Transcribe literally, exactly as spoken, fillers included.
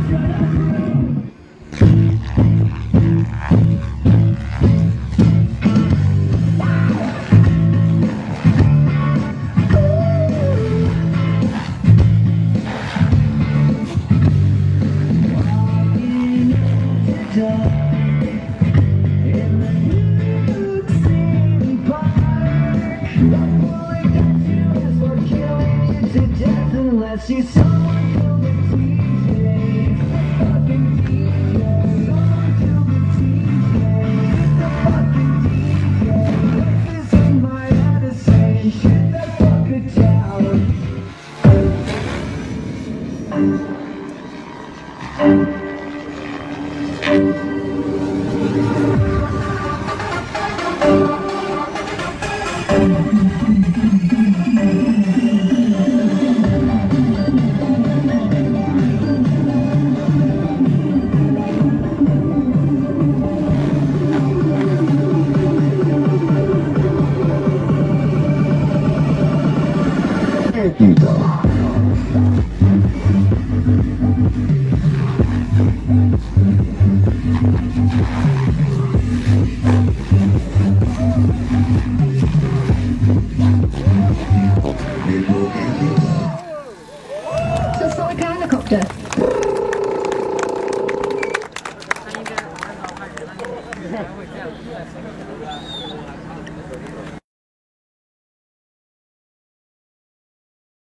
See someone kill the D J, fucking D J. Someone kill the D J, the fucking D J. This in my head is saying shit that fucker down. Kita